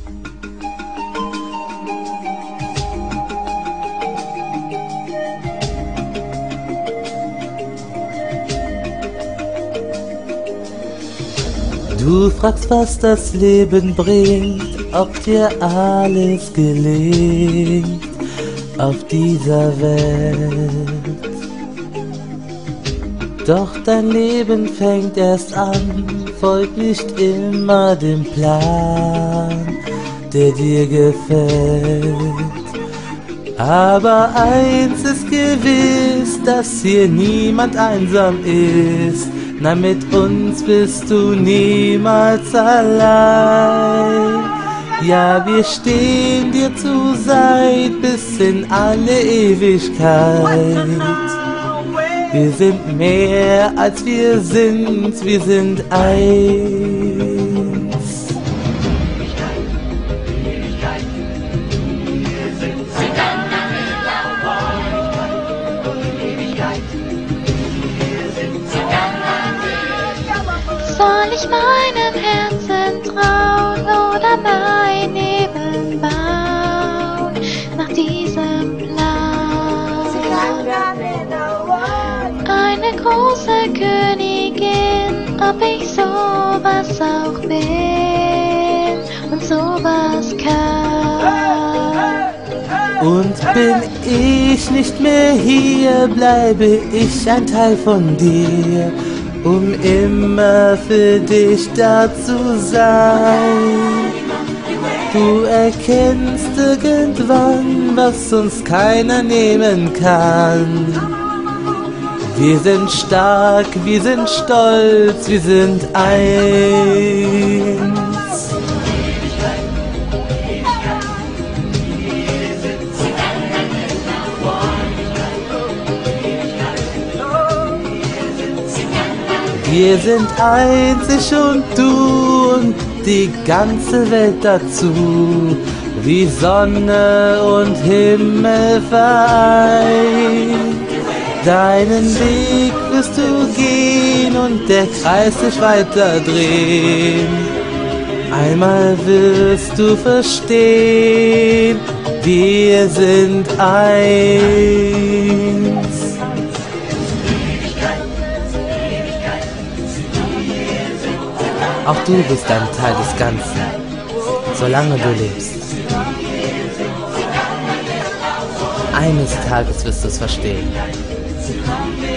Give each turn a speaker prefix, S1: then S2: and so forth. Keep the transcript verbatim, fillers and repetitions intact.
S1: Du fragst, was das Leben bringt, ob dir alles gelingt auf dieser Welt. Doch dein Leben fängt erst an, folgt nicht immer dem Plan, der dir gefällt. Aber eins ist gewiss, dass hier niemand einsam ist. Nein, mit uns bist du niemals allein. Ja, wir stehen dir zur Seite bis in alle Ewigkeit. Wir sind mehr als wir sind, wir sind eins.
S2: Soll ich meinem Herzen trauen oder mein Leben bauen nach diesem Plan? Eine große Königin, ob ich sowas auch bin und sowas kann.
S1: Und bin ich nicht mehr hier, bleibe ich ein Teil von dir, um immer für dich da zu sein. Du erkennst irgendwann, was uns keiner nehmen kann. Wir sind stark, wir sind stolz, wir sind eins. Wir sind eins, ich und du und die ganze Welt dazu, wie Sonne und Himmel vereint. Deinen Weg wirst du gehen und der Kreis sich weiter drehen. Einmal wirst du verstehen, wir sind eins. Auch du bist ein Teil des Ganzen, solange du lebst. Eines Tages wirst du es verstehen.